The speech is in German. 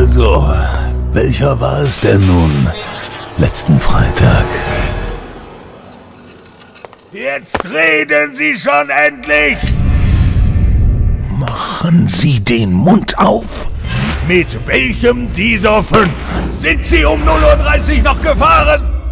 Also, welcher war es denn nun? Letzten Freitag. Jetzt reden Sie schon endlich! Machen Sie den Mund auf! Mit welchem dieser 5 sind Sie um 0:30 Uhr noch gefahren?